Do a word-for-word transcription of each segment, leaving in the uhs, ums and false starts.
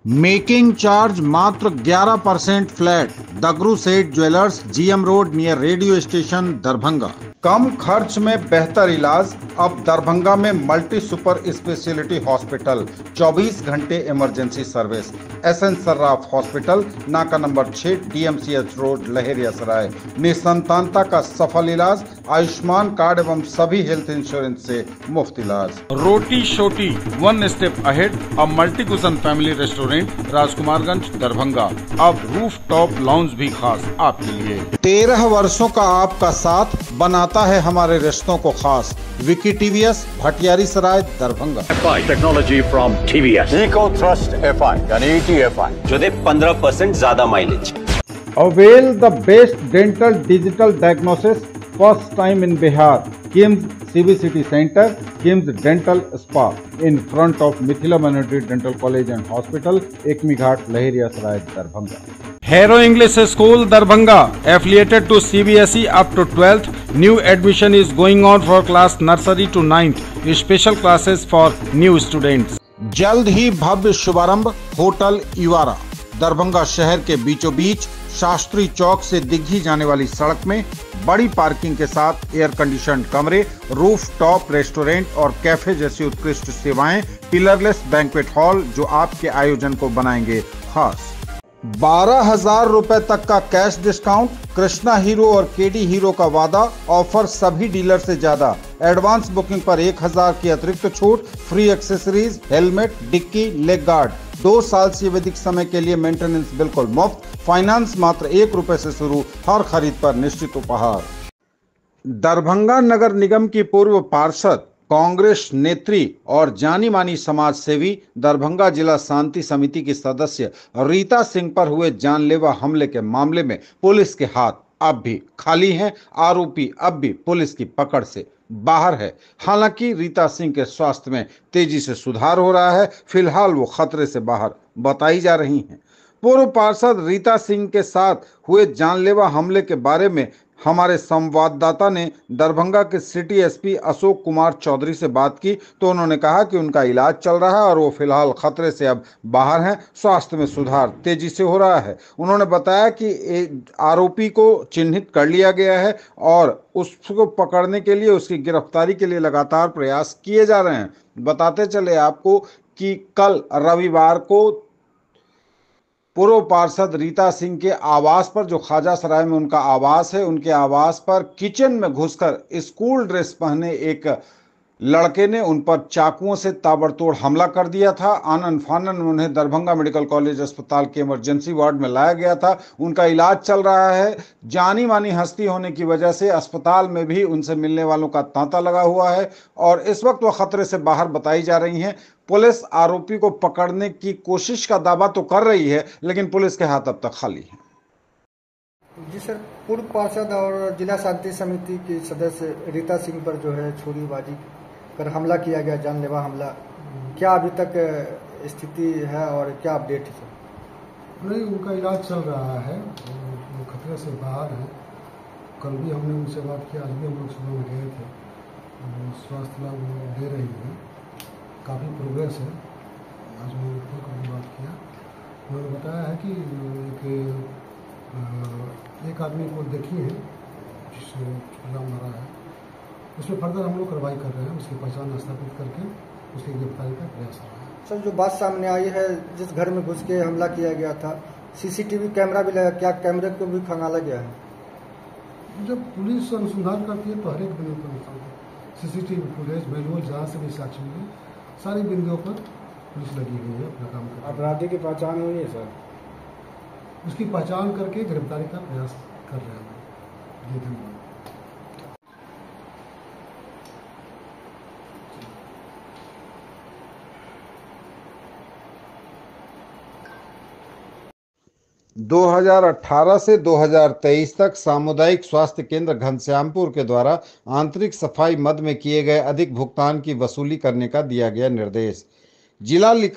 Making charge मात्र ग्यारह percent flat. Dagru Seth jewellers, GM road near radio station, Darbhanga. कम खर्च में बेहतर इलाज अब दरभंगा में मल्टी सुपर स्पेशलिटी हॉस्पिटल, चौबीस घंटे emergency service. SN Sarraf hospital, नाका नंबर छह, डीएमसीएच रोड, लहेरियासराय। निसंतानता का सफल इलाज, आयुष्मान कार्ड एवं सभी हेल्थ इंश्योरेंस से मुफ्त इलाज। Roti Shoti, one step ahead, अब multi cuisine family restaurant, Rajkumarganj, Darbhanga. अब रूफ टॉप लाउंज भी खास आपके लिए। तेरह वर्षों का आपका साथ बनाता है हमारे रिश्तों को खास। Vicky TVS, Bhatiyari Sarai, Darbhanga. FI technology from TVS, eco thrust FI यानी ईटीएफआई, जो दे पंद्रह परसेंट ज्यादा mileage. Avail the best dental digital diagnosis, first time in Bihar. KIMS CB city centre, KIMS dental spa, in front of Mithila minority dental college and hospital, Ekmi Ghat, Laheriasarai, Darbhanga. Hero English School, Darbhanga, affiliated to C B S E up to twelfth. New admission is going on for class nursery to ninth. Special classes for new students. जल्द ही भव्य शुभारंभ hotel इवारा। Darbhanga शहर के बीचों बीच शास्त्री चौक से दिग्घी जाने वाली सड़क में बड़ी पार्किंग के साथ एयर कंडीशनड कमरे, रूफ टॉप रेस्टोरेंट और कैफे जैसी उत्कृष्ट सेवाएं, पिलरलेस बैंक्वेट हॉल जो आपके आयोजन को बनाएंगे खास। बारह हजार रुपए तक का कैश डिस्काउंट, कृष्णा हीरो और केडी हीरो का वादा, ऑफर सभी डीलर से ज्यादा। एडवांस बुकिंग पर एक हजार की अतिरिक्त छूट, free accessories, helmet, dickey, leg guard. दो साल से अधिक समय के लिए मेंटेनेंस बिल्कुल मुफ्त, फाइनेंस मात्र एक रुपए से शुरू, हर खरीद पर निश्चित उपहार। दरभंगा नगर निगम की पूर्व पार्षद, कांग्रेस नेत्री और जानी मानी समाज सेवी, दरभंगा जिला शांति समिति की सदस्य रीता सिंह पर हुए जानलेवा हमले के मामले में पुलिस के हाथ अब भी खाली हैं। आरोपी अब भी पुलिस की पकड़ से बाहर है। हालांकि रीता सिंह के स्वास्थ्य में तेजी से सुधार हो रहा है। फिलहाल वो खतरे से बाहर बताई जा रही हैं। पूर्व पार्षद रीता सिंह के साथ हुए जानलेवा हमले के बारे में हमारे संवाददाता ने दरभंगा के सिटी एसपी अशोक कुमार चौधरी से बात की तो उन्होंने कहा कि उनका इलाज चल रहा है और वो फिलहाल खतरे से अब बाहर हैं। स्वास्थ्य में सुधार तेजी से हो रहा है। उन्होंने बताया कि आरोपी को चिन्हित कर लिया गया है और उसको पकड़ने के लिए, उसकी गिरफ्तारी के लिए लगातार प्रयास किए जा रहे हैं। बताते चले आपको कि कल रविवार को पूर्व पार्षद रीता सिंह के आवास पर, जो ख्वाजा सराय में उनका आवास है, उनके आवास पर किचन में घुसकर स्कूल ड्रेस पहने एक लड़के ने उन पर चाकुओं से ताबड़तोड़ हमला कर दिया था। आनन फानन उन्हें दरभंगा मेडिकल कॉलेज अस्पताल के इमरजेंसी वार्ड में लाया गया था। उनका इलाज चल रहा है। जानी मानी हस्ती होने की वजह से अस्पताल में भी उनसे मिलने वालों का तांता लगा हुआ है और इस वक्त वो खतरे से बाहर बताई जा रही हैं। पुलिस आरोपी को पकड़ने की कोशिश का दावा तो कर रही है, लेकिन पुलिस के हाथ अब तक खाली है। जी सर, पूर्व पार्षद और जिला शांति समिति की सदस्य रीता सिंह पर जो है छुरीबाजी कर हमला किया गया, जानलेवा हमला, क्या अभी तक स्थिति है और क्या अपडेट है सर? नहीं, उनका इलाज चल रहा है, वो खतरे से बाहर है। कल भी हमने उनसे बात किया, आज भी हम लोग सुबह में गए थे। स्वास्थ्य लाभ दे रही है, काफ़ी प्रोग्रेस है। आज मैंने फोन करके बात किया, उन्होंने बताया है कि एक, एक आदमी को देखी है जिसने छुरा मारा है, उसमें फर्दर हम लोग कार्रवाई कर रहे हैं। उसकी पहचान स्थापित करके उसकी गिरफ्तारी का प्रयास कर रहे हैं। सर, जो बात सामने आई है, जिस घर में घुस के हमला किया गया था, सीसीटीवी कैमरा भी लगा, क्या कैमरे को भी खंगाला गया है? जब पुलिस अनुसंधान करती है तो हर एक बिंदु पर सीसीटीवी फुटेज, विजुअल जहाँ से भी साक्ष्य मिले, सारी बिंदुओं पर पुलिस लगी हुई है अपना काम कर। अपराधी की पहचान हुई है सर? उसकी पहचान करके गिरफ्तारी का प्रयास कर रहे हैं। जी धन्यवाद। दो हज़ार अठारह से दो हज़ार तेईस तक सामुदायिक स्वास्थ्य केंद्र घनश्यामपुर के द्वारा आंतरिक सफाई मद में किए गए अधिक भुगतान की वसूली करने का दिया गया निर्देश। जिला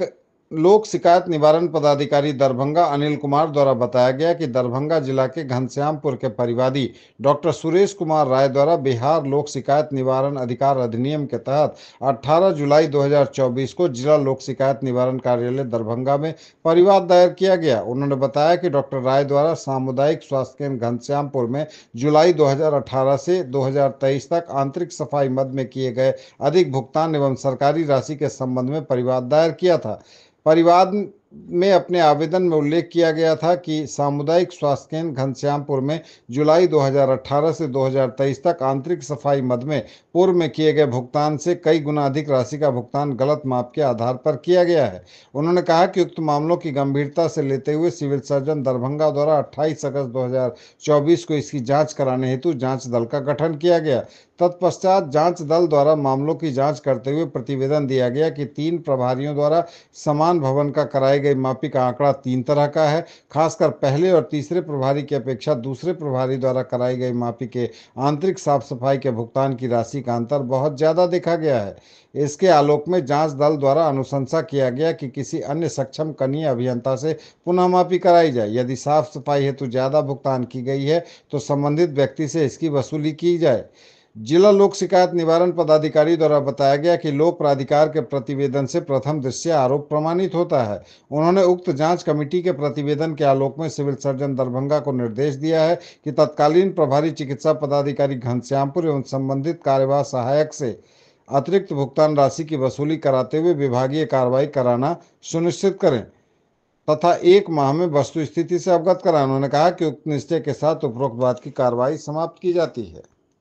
लोक शिकायत निवारण पदाधिकारी दरभंगा अनिल कुमार द्वारा बताया गया कि दरभंगा जिला के घनश्यामपुर के परिवादी डॉक्टर सुरेश कुमार राय द्वारा बिहार लोक शिकायत निवारण अधिकार अधिनियम के तहत अठारह जुलाई दो हज़ार चौबीस को जिला लोक शिकायत निवारण कार्यालय दरभंगा में परिवाद दायर किया गया। उन्होंने बताया कि डॉक्टर राय द्वारा सामुदायिक स्वास्थ्य केंद्र घनश्यामपुर में जुलाई दो हज़ार अठारह से दो हज़ार तेईस तक आंतरिक सफाई मद में किए गए अधिक भुगतान एवं सरकारी राशि के संबंध में परिवाद दायर किया था। परिवाद में अपने आवेदन में उल्लेख किया गया था कि सामुदायिक स्वास्थ्य केंद्र घनश्यामपुर में जुलाई दो हज़ार अठारह से दो हज़ार तेईस तक आंतरिक सफाई मद में पूर्व में किए गए भुगतान से कई गुना अधिक राशि का भुगतान गलत माप के आधार पर किया गया है। उन्होंने कहा कि उक्त मामलों की गंभीरता से लेते हुए सिविल सर्जन दरभंगा द्वारा अट्ठाईस अगस्त दो हज़ार चौबीस को इसकी जाँच कराने हेतु जाँच दल का गठन किया गया। तत्पश्चात जांच दल द्वारा मामलों की जांच करते हुए प्रतिवेदन दिया गया कि तीन प्रभारियों द्वारा समान भवन का कराई गई मापी का आंकड़ा तीन तरह का है। खासकर पहले और तीसरे प्रभारी की अपेक्षा दूसरे प्रभारी द्वारा कराई गई मापी के आंतरिक साफ सफाई के भुगतान की राशि का अंतर बहुत ज्यादा देखा गया है। इसके आलोक में जांच दल द्वारा अनुशंसा किया गया कि किसी अन्य सक्षम कनीय अभियंता से पुनः मापी कराई जाए। यदि साफ सफाई हेतु ज्यादा भुगतान की गई है तो संबंधित व्यक्ति से इसकी वसूली की जाए। जिला लोक शिकायत निवारण पदाधिकारी द्वारा बताया गया कि लोक प्राधिकार के प्रतिवेदन से प्रथम दृष्टया आरोप प्रमाणित होता है। उन्होंने उक्त जांच कमेटी के प्रतिवेदन के आलोक में सिविल सर्जन दरभंगा को निर्देश दिया है कि तत्कालीन प्रभारी चिकित्सा पदाधिकारी घनश्यामपुर एवं संबंधित कार्यवाह सहायक से अतिरिक्त भुगतान राशि की वसूली कराते हुए विभागीय कार्रवाई कराना सुनिश्चित करें तथा एक माह में वस्तु स्थिति से अवगत कराएं। उन्होंने कहा कि उक्त निश्चय के साथ उपरोक्त बात की कार्रवाई समाप्त की जाती है।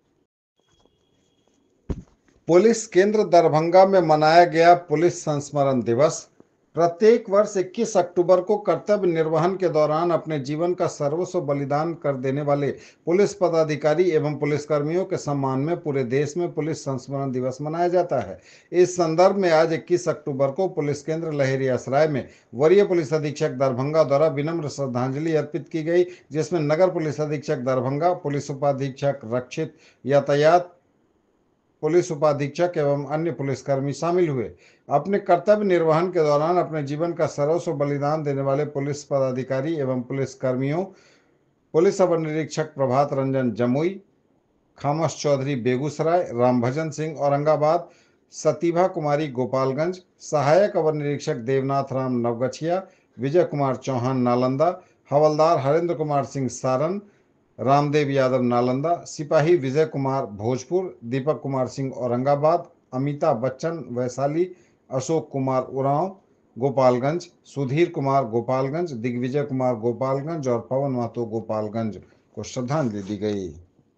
पुलिस केंद्र दरभंगा में मनाया गया पुलिस संस्मरण दिवस। प्रत्येक वर्ष इक्कीस अक्टूबर को कर्तव्य निर्वहन के दौरान अपने जीवन का सर्वस्व बलिदान कर देने वाले पुलिस पदाधिकारी एवं पुलिसकर्मियों के सम्मान में पूरे देश में पुलिस संस्मरण दिवस मनाया जाता है। इस संदर्भ में आज इक्कीस अक्टूबर को पुलिस केंद्र लहेरियासराय में वरीय पुलिस अधीक्षक दरभंगा द्वारा विनम्र श्रद्धांजलि अर्पित की गई, जिसमें नगर पुलिस अधीक्षक दरभंगा, पुलिस उपाधीक्षक रक्षित यातायात, पुलिस उपाधीक्षक एवं अन्य पुलिसकर्मी शामिल हुए। अपने कर्तव्य निर्वहन के दौरान अपने जीवन का सर्वस्व बलिदान देने वाले पुलिस पदाधिकारी एवं पुलिसकर्मियों पुलिस अवर निरीक्षक प्रभात रंजन जमुई, खामस चौधरी बेगूसराय, रामभजन सिंह औरंगाबाद, सतीभा कुमारी गोपालगंज, सहायक अवर निरीक्षक देवनाथ राम नवगछिया, विजय कुमार चौहान नालंदा, हवलदार हरेंद्र कुमार सिंह सारन, रामदेव यादव नालंदा, सिपाही विजय कुमार भोजपुर, दीपक कुमार सिंह औरंगाबाद, अमिताभ बच्चन वैशाली, अशोक कुमार उरांव गोपालगंज, सुधीर कुमार गोपालगंज, दिग्विजय कुमार गोपालगंज और पवन महतो गोपालगंज को श्रद्धांजलि दी गई।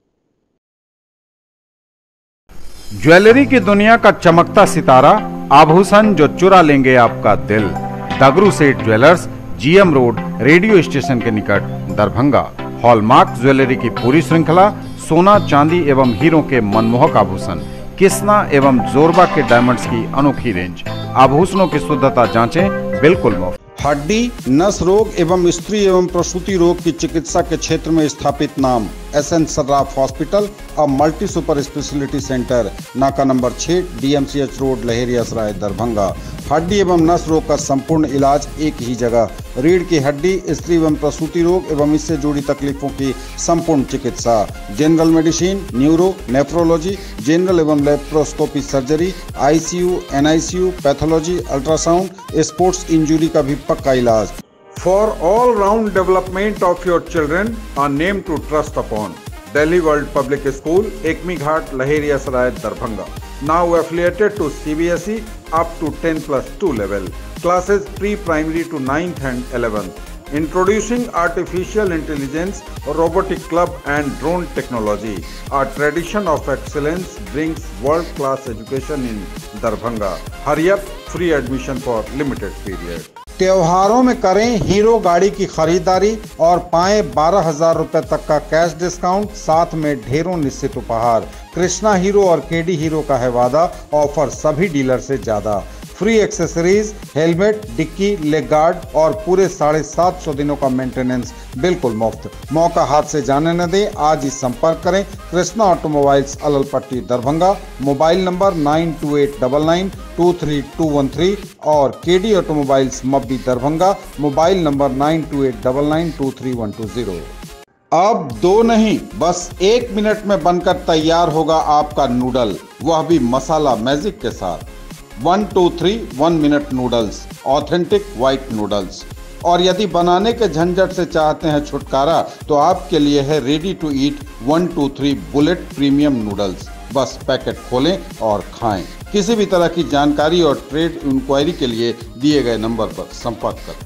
ज्वेलरी की दुनिया का चमकता सितारा, आभूषण जो चुरा लेंगे आपका दिल। Dagru Seth jewellers, GM road, radio station के निकट, दरभंगा। हॉलमार्क ज्वेलरी की पूरी श्रृंखला, सोना, चांदी एवं हीरों के मनमोहक आभूषण, किस्ना एवं जोरबा के डायमंड्स की अनोखी रेंज। आभूषणों की शुद्धता जांचें बिल्कुल मुफ्त। हड्डी, नस रोग एवं स्त्री एवं प्रसूति रोग की चिकित्सा के क्षेत्र में स्थापित नाम S N Sarraf hospital, a multi super speciality centre, नाका नंबर छह, डीएमसीएच रोड, लहेरियासराय, दरभंगा। हड्डी एवं नस रोग का संपूर्ण इलाज एक ही जगह। रीढ़ की हड्डी, स्त्री एवं प्रसूति रोग एवं इससे जुड़ी तकलीफों की संपूर्ण चिकित्सा, general medicine, neuro, nephrology, general एवं laparoscopy surgery, ICU, NICU, pathology, ultrasound, sports injury का भी पक्का इलाज। For all round development of your children, a name to trust upon. Delhi World Public School, Ekmi Ghat, Laheriasrai, Darbhanga. Now affiliated to C B S E up to ten plus two level. Classes pre-primary to ninth and eleventh. Introducing artificial intelligence, robotic club and drone technology. A tradition of excellence brings world-class education in Darbhanga. Hurry up, free admission for limited period. त्योहारों में करें hero गाड़ी की खरीदारी और पाएं बारह हजार रुपए तक का कैश डिस्काउंट, साथ में ढेरों निश्चित उपहार। कृष्णा हीरो और केडी हीरो का है वादा, ऑफर सभी डीलर से ज्यादा। Free accessories, helmet, dickey, leg guard और पूरे साढ़े सात सौ दिनों का मेंटेनेंस बिल्कुल मुफ्त। मौका हाथ से जाने न दें, आज ही संपर्क करें Krishna automobiles Allalpatti Darbhanga, mobile number nine two eight nine nine two three two one three और KD automobiles Mabbi Darbhanga, mobile number nine two eight nine nine two three one two zero. अब दो नहीं, बस एक मिनट में बनकर तैयार होगा आपका नूडल, वह भी मसाला मैजिक के साथ। One two three one minute noodles, authentic white noodles. और यदि बनाने के झंझट से चाहते हैं छुटकारा तो आपके लिए है ready to eat one two three bullet premium noodles. बस पैकेट खोलें और खाएं। किसी भी तरह की जानकारी और ट्रेड इंक्वायरी के लिए दिए गए नंबर पर संपर्क करें।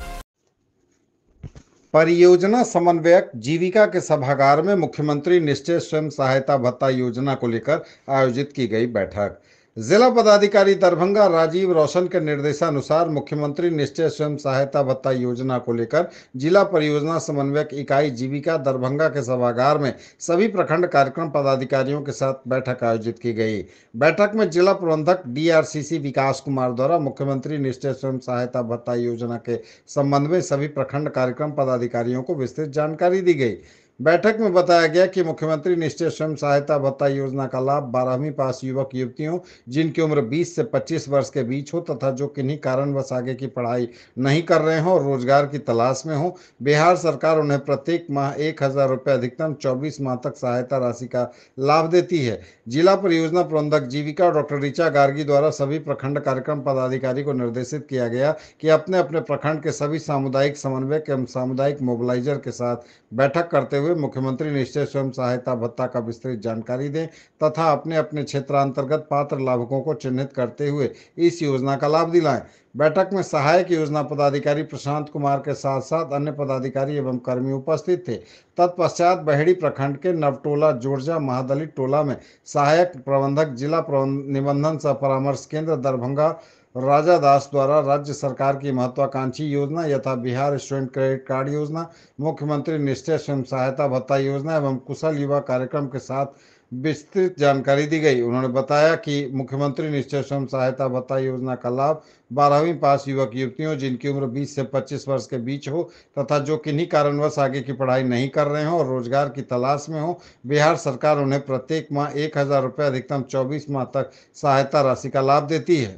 परियोजना समन्वयक जीविका के सभागार में मुख्यमंत्री निश्चय स्वयं सहायता भत्ता योजना को लेकर आयोजित की गई बैठक। जिला पदाधिकारी दरभंगा राजीव रोशन के निर्देशानुसार मुख्यमंत्री निश्चय स्वयं सहायता भत्ता योजना को लेकर जिला परियोजना समन्वयक इकाई जीविका दरभंगा के सभागार में सभी प्रखंड कार्यक्रम पदाधिकारियों के साथ बैठक आयोजित की गई। बैठक में जिला प्रबंधक डीआरसीसी विकास कुमार द्वारा मुख्यमंत्री निश्चय स्वयं सहायता भत्ता योजना के संबंध में सभी प्रखंड कार्यक्रम पदाधिकारियों को विस्तृत जानकारी दी गई। बैठक में बताया गया कि मुख्यमंत्री निश्चय स्वयं सहायता भत्ता योजना का लाभ बारहवीं पास युवक युवतियों जिनकी उम्र बीस से पच्चीस वर्ष के बीच हो तथा जो किन्हीं कारणवश आगे की पढ़ाई नहीं कर रहे हों और रोजगार की तलाश में हो, बिहार सरकार उन्हें प्रत्येक माह एक हजार रुपये अधिकतम चौबीस माह तक सहायता राशि का लाभ देती है। जिला परियोजना प्रबंधक जीविका डॉक्टर ऋचा गार्गी द्वारा सभी प्रखंड कार्यक्रम पदाधिकारी को निर्देशित किया गया कि अपने अपने प्रखंड के सभी सामुदायिक समन्वयक एवं सामुदायिक मोबिलाइजर के साथ बैठक करते हुए मुख्यमंत्री निश्चय स्वयं सहायता भत्ता का विस्तृत जानकारी दें तथा अपने अपने क्षेत्रांतर्गत पात्र लाभुकों को चिन्हित करते हुए इस योजना का लाभ दिलाएं। बैठक में सहायक योजना पदाधिकारी प्रशांत कुमार के साथ साथ अन्य पदाधिकारी एवं कर्मी उपस्थित थे। तत्पश्चात बहेड़ी प्रखंड के नवटोला जोरजा महादलित टोला में सहायक प्रबंधक जिला निबंधन सह परामर्श केंद्र दरभंगा राजा दास द्वारा राज्य सरकार की महत्वाकांक्षी योजना यथा बिहार स्टूडेंट क्रेडिट कार्ड योजना, मुख्यमंत्री निश्चय स्वयं सहायता भत्ता योजना एवं कुशल युवा कार्यक्रम के साथ विस्तृत जानकारी दी गई। उन्होंने बताया कि मुख्यमंत्री निश्चय स्वयं सहायता भत्ता योजना का लाभ बारहवीं पास युवक युवतियों जिनकी उम्र बीस से पच्चीस वर्ष के बीच हो तथा जो किन्हीं कारणवश आगे की पढ़ाई नहीं कर रहे हों और रोजगार की तलाश में हो, बिहार सरकार उन्हें प्रत्येक माह एक हजार रुपये अधिकतम चौबीस माह तक सहायता राशि का लाभ देती है।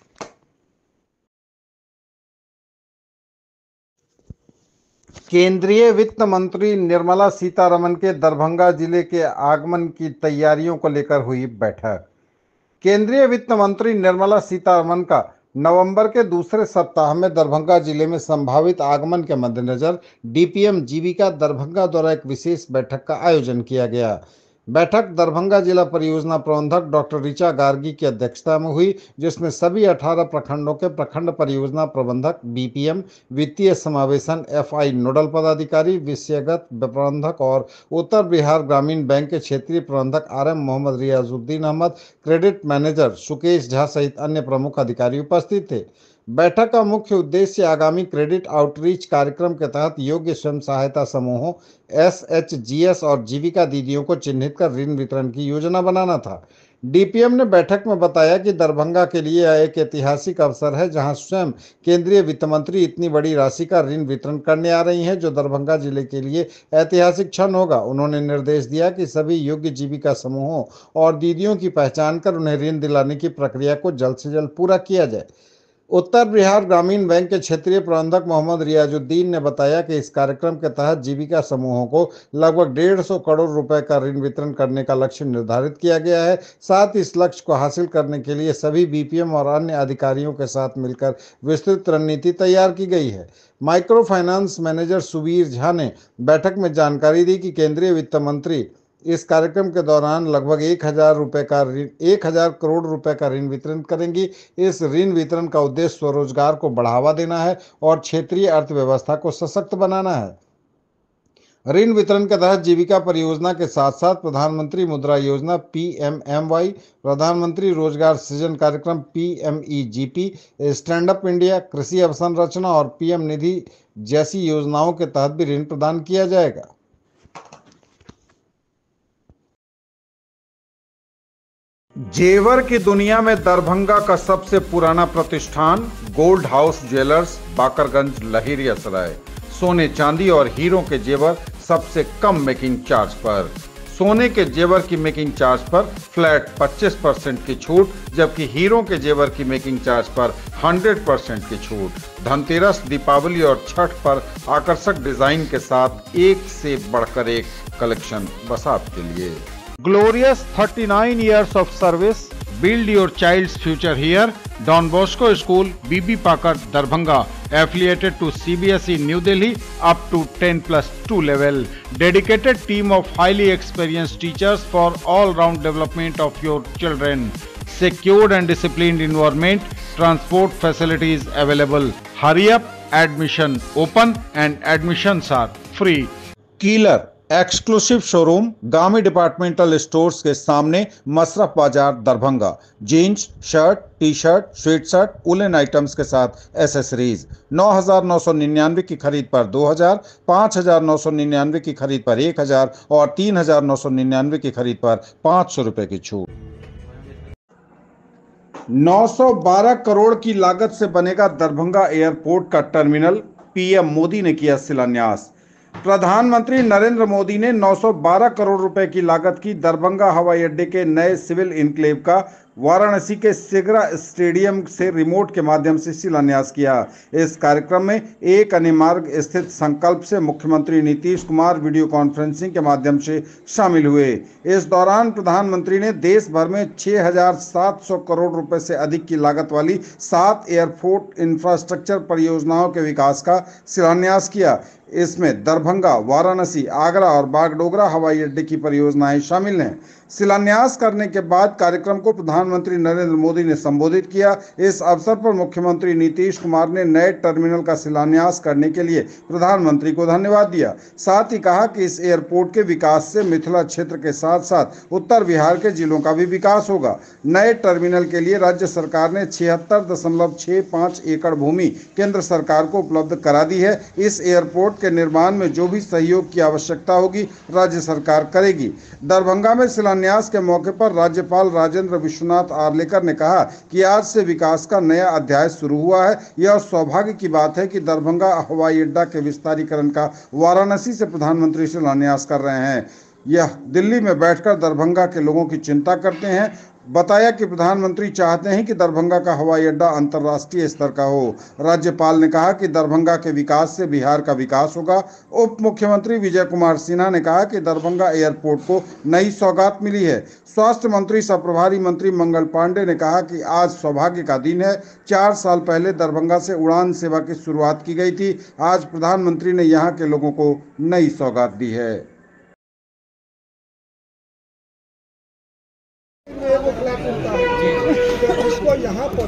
केंद्रीय वित्त मंत्री निर्मला सीतारमण के दरभंगा जिले के आगमन की तैयारियों को लेकर हुई बैठक। केंद्रीय वित्त मंत्री निर्मला सीतारमण का नवंबर के दूसरे सप्ताह में दरभंगा जिले में संभावित आगमन के मद्देनजर डीपीएम जीविका दरभंगा द्वारा एक विशेष बैठक का आयोजन किया गया। बैठक दरभंगा जिला परियोजना प्रबंधक डॉक्टर ऋचा गार्गी की अध्यक्षता में हुई, जिसमें सभी अठारह प्रखंडों के प्रखंड परियोजना प्रबंधक, बीपीएम, वित्तीय समावेशन एफआई नोडल पदाधिकारी, विषयगत प्रबंधक और उत्तर बिहार ग्रामीण बैंक के क्षेत्रीय प्रबंधक RM Mohammad Riyazuddin Ahmad, credit manager Sukesh Jha सहित अन्य प्रमुख अधिकारी उपस्थित थे। बैठक का मुख्य उद्देश्य आगामी क्रेडिट आउटरीच कार्यक्रम के तहत योग्य स्वयं सहायता समूहों, एसएचजीएस और जीविका दीदियों को चिन्हित कर ऋण वितरण की योजना बनाना था। डीपीएम ने बैठक में बताया कि दरभंगा के लिए यह एक ऐतिहासिक अवसर है जहां स्वयं केंद्रीय वित्त मंत्री इतनी बड़ी राशि का ऋण वितरण करने आ रही हैं, जो दरभंगा जिले के लिए ऐतिहासिक क्षण होगा। उन्होंने निर्देश दिया कि सभी योग्य जीविका समूहों और दीदियों की पहचान कर उन्हें ऋण दिलाने की प्रक्रिया को जल्द से जल्द पूरा किया जाए। उत्तर बिहार ग्रामीण बैंक के क्षेत्रीय प्रबंधक मोहम्मद रियाजुद्दीन ने बताया कि इस कार्यक्रम के तहत जीविका समूहों को लगभग डेढ़ सौ करोड़ रुपए का ऋण वितरण करने का लक्ष्य निर्धारित किया गया है। साथ ही इस लक्ष्य को हासिल करने के लिए सभी बीपीएम और अन्य अधिकारियों के साथ मिलकर विस्तृत रणनीति तैयार की गई है। Micro finance manager Subir Jha ने बैठक में जानकारी दी कि केंद्रीय वित्त मंत्री इस कार्यक्रम के दौरान लगभग एक हजार रुपये का ऋण एक हजार करोड़ रुपए का ऋण वितरण करेंगी। इस ऋण वितरण का उद्देश्य स्वरोजगार को बढ़ावा देना है और क्षेत्रीय अर्थव्यवस्था को सशक्त बनाना है। ऋण वितरण के तहत जीविका परियोजना के साथ साथ प्रधानमंत्री मुद्रा योजना पीएमएमवाई, प्रधानमंत्री रोजगार सृजन कार्यक्रम पीएमईजीपी, स्टैंड अप इंडिया, कृषि अवसंरचना और पीएम निधि जैसी योजनाओं के तहत भी ऋण प्रदान किया जाएगा। जेवर की दुनिया में दरभंगा का सबसे पुराना प्रतिष्ठान gold house jewellers, Bakarganj, Laheriasarai. सोने, चांदी और हीरों के जेवर सबसे कम मेकिंग चार्ज पर। सोने के जेवर की मेकिंग चार्ज पर फ्लैट पच्चीस परसेंट की छूट, जबकि हीरों के जेवर की मेकिंग चार्ज पर सौ परसेंट की छूट। धनतेरस, दीपावली और छठ पर आकर्षक डिजाइन के साथ एक से बढ़कर एक कलेक्शन बस आपके लिए। Glorious thirty-nine years of service. Build your child's future here. Don Bosco School, B B Pakar, Darbhanga, affiliated to C B S E New Delhi up to ten plus two level. Dedicated team of highly experienced teachers for all-round development of your children. Secured and disciplined environment. Transport facilities available. Hurry up. Admission open and admissions are free. Killer exclusive showroom Gami departmental stores के सामने, Masraf Bazar, Darbhanga. Jeans, shirt, T shirt, sweatshirt, woollen items के साथ accessories. नौ हजार नौ सौ निन्यानवे की खरीद पर दो हजार, पाँच हजार नौ सौ निन्यानवे की खरीद पर एक हजार और तीन हजार नौ सौ निन्यानवे की खरीद पर पाँच सौ रुपए की छूट। नौ सौ बारह करोड़ की लागत से बनेगा दरभंगा एयरपोर्ट का टर्मिनल। पीएम मोदी ने किया शिलान्यास। प्रधानमंत्री नरेंद्र मोदी ने नौ सौ बारह करोड़ रुपए की लागत की दरभंगा हवाई अड्डे के नए सिविल इनक्लेव का वाराणसी के सेगरा स्टेडियम से रिमोट के माध्यम से शिलान्यास किया। इस कार्यक्रम में एक अन्य मार्ग स्थित संकल्प से मुख्यमंत्री नीतीश कुमार वीडियो कॉन्फ्रेंसिंग के माध्यम से शामिल हुए। इस दौरान प्रधानमंत्री ने देश भर में छह हजार सात सौ करोड़ रुपए से अधिक की लागत वाली सात एयरपोर्ट इंफ्रास्ट्रक्चर परियोजनाओं के विकास का शिलान्यास किया। इसमें दरभंगा, वाराणसी, आगरा और बागडोगरा हवाई अड्डे की परियोजनाएं शामिल हैं। शिलान्यास करने के बाद कार्यक्रम को प्रधानमंत्री नरेंद्र मोदी ने संबोधित किया। इस अवसर पर मुख्यमंत्री नीतीश कुमार ने नए टर्मिनल का शिलान्यास करने के लिए प्रधानमंत्री को धन्यवाद दिया। साथ ही कहा कि इस एयरपोर्ट के विकास से मिथिला क्षेत्र के साथ साथ उत्तर बिहार के जिलों का भी विकास होगा। नए टर्मिनल के लिए राज्य सरकार ने छिहत्तर दशमलव छह पाँच एकड़ भूमि केंद्र सरकार को उपलब्ध करा दी है। इस एयरपोर्ट के निर्माण में जो भी सहयोग की आवश्यकता होगी राज्य सरकार करेगी। दरभंगा में शिलान्यास के मौके पर राज्यपाल राजेंद्र विश्वनाथ आर्लेकर ने कहा कि आज से विकास का नया अध्याय शुरू हुआ है। यह सौभाग्य की बात है कि दरभंगा हवाई अड्डा के विस्तारीकरण का वाराणसी से प्रधानमंत्री शिलान्यास कर रहे हैं। यह दिल्ली में बैठकर दरभंगा के लोगों की चिंता करते हैं। बताया कि प्रधानमंत्री चाहते हैं कि दरभंगा का हवाई अड्डा अंतर्राष्ट्रीय स्तर का हो। राज्यपाल ने कहा कि दरभंगा के विकास से बिहार का विकास होगा। उप मुख्यमंत्री विजय कुमार सिन्हा ने कहा कि दरभंगा एयरपोर्ट को नई सौगात मिली है। स्वास्थ्य मंत्री सह प्रभारी मंत्री मंगल पांडे ने कहा कि आज सौभाग्य का दिन है। चार साल पहले दरभंगा से उड़ान सेवा की शुरुआत की गई थी। आज प्रधानमंत्री ने यहाँ के लोगों को नई सौगात दी है। वो फ्लैट मिलता है उसको यहाँ पर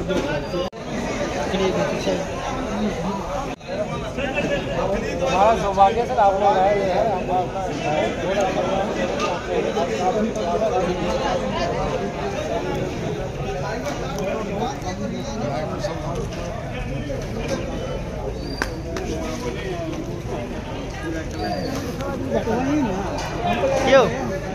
हमारा सौभाग्य सर आप लोग आए हैं। क्यों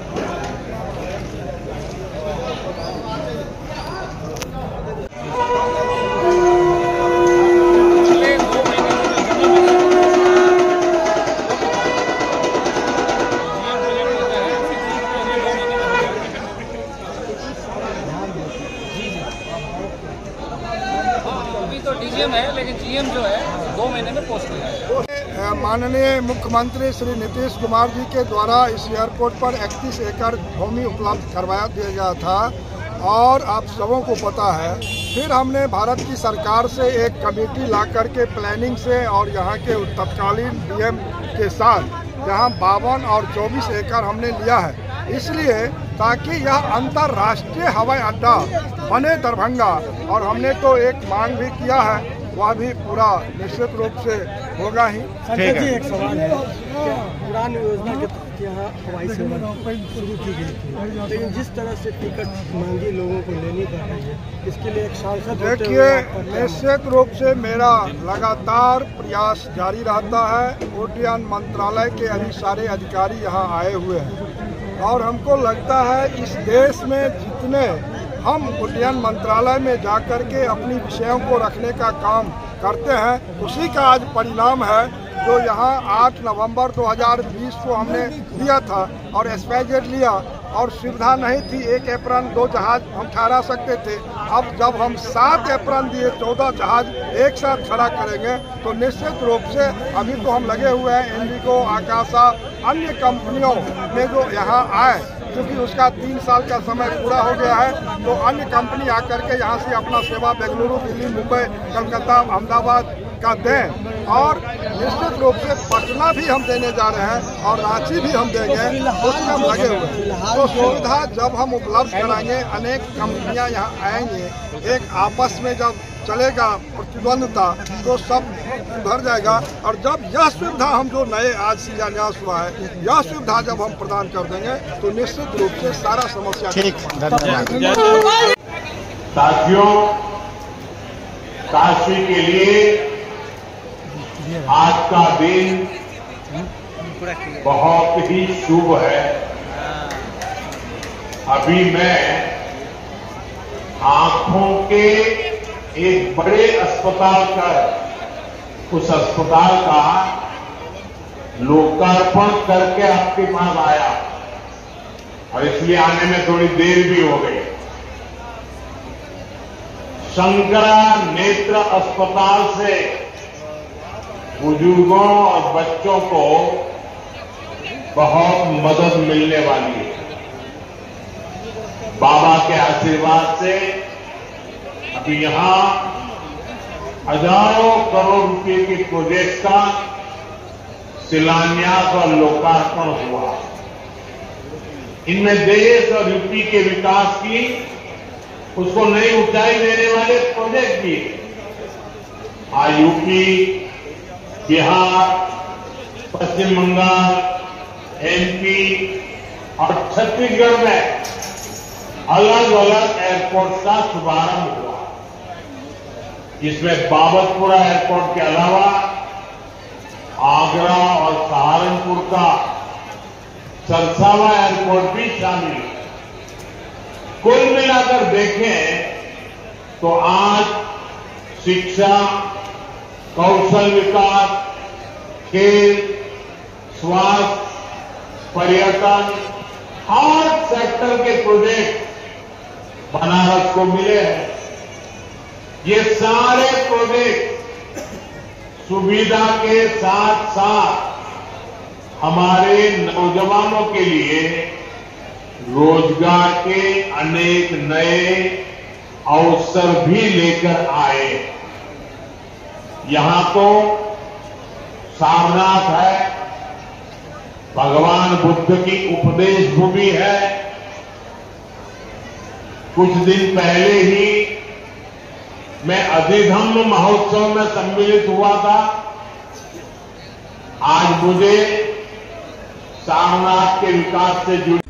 तो डीजीएम है, लेकिन जीएम जो है दो महीने में पोस्ट हो जाएगा। माननीय मुख्यमंत्री श्री नीतीश कुमार जी के द्वारा इस एयरपोर्ट पर इकतीस एकड़ भूमि उपलब्ध करवाया दिया गया था और आप सबों को पता है। फिर हमने भारत की सरकार से एक कमेटी ला करके प्लानिंग से और यहाँ के तत्कालीन डीएम के साथ यहाँ बावन और चौबीस एकड़ हमने लिया है, इसलिए ताकि यह अंतर्राष्ट्रीय हवाई अड्डा बने दरभंगा। और हमने तो एक मांग भी किया है, वह भी पूरा निश्चित रूप से होगा ही। संजय जी, एक सवाल है। उड़ान योजना के तहत यहाँ हवाई सेवा शुरू की गई थी, लेकिन जिस तरह से टिकट मांगी लोगों को लेनी पड़ रही है, इसके लिए एक सांसद देखिए, निश्चित रूप से मेरा लगातार प्रयास जारी रहता है। उड्डयन मंत्रालय के अभी सारे अधिकारी यहाँ आए हुए हैं और हमको लगता है इस देश में जितने हम उड्डयन मंत्रालय में जाकर के अपनी विषयों को रखने का काम करते हैं। उसी का आज परिणाम है जो यहाँ आठ नवंबर दो हज़ार बीस को हमने दिया था और एस्पेजेट लिया और सुविधा नहीं थी, एक एप्रन दो जहाज हम ठहरा सकते थे। अब जब हम सात एप्रन दिए चौदह जहाज एक साथ खड़ा करेंगे तो निश्चित रूप से अभी तो हम लगे हुए हैं इंडिगो, आकाशा, अन्य कंपनियों में जो यहाँ आए, क्योंकि उसका तीन साल का समय पूरा हो गया है, तो अन्य कंपनी आकर के यहाँ से अपना सेवा बेंगलुरु, दिल्ली, मुंबई, कलकत्ता, अहमदाबाद का दें और निश्चित रूप से पटना भी हम देने जा रहे हैं और रांची भी हम देंगे, उसमें हम लगे हुए हैं। तो सुविधा जब हम उपलब्ध कराएंगे, अनेक कंपनियां यहाँ आएंगे, एक आपस में जब चलेगा प्रतिद्वंदता तो सब सुधर जाएगा। और जब यह सुविधा हम जो नए आज शिलान्यास हुआ है, यह सुविधा जब हम प्रदान कर देंगे तो निश्चित रूप से सारा समस्या धन्यवाद। साथियों, काशी के लिए आज का दिन बहुत ही शुभ है। अभी मैं आंखों के एक बड़े अस्पताल का उस अस्पताल का लोकार्पण करके आपके पास आया और इसलिए आने में थोड़ी देर भी हो गई। शंकरा नेत्र अस्पताल से बुजुर्गों और बच्चों को बहुत मदद मिलने वाली है। बाबा के आशीर्वाद से अभी यहां हजारों करोड़ रुपए के प्रोजेक्ट का शिलान्यास और लोकार्पण हुआ। इनमें देश और यूपी के विकास की उसको नई ऊंचाई देने वाले प्रोजेक्ट भी। आज यूपी, बिहार, पश्चिम बंगाल, एमपी और छत्तीसगढ़ में अलग अलग एयरपोर्ट का शुभारंभ हुआ, जिसमें बाबतपुरा एयरपोर्ट के अलावा आगरा और सहारनपुर का सरसावा एयरपोर्ट भी शामिल है। कुल मिलाकर देखें तो आज शिक्षा, कौशल विकास, खेल, स्वास्थ्य, पर्यटन, हर सेक्टर के प्रोजेक्ट बनारस को मिले हैं। ये सारे प्रोजेक्ट सुविधा के साथ साथ हमारे नौजवानों के लिए रोजगार के अनेक नए अवसर भी लेकर आए। यहां तो सारनाथ है, भगवान बुद्ध की उपदेश भूमि है। कुछ दिन पहले ही मैं अधिधम्म महोत्सव में सम्मिलित हुआ था। आज मुझे सारनाथ के विकास से जुड़ी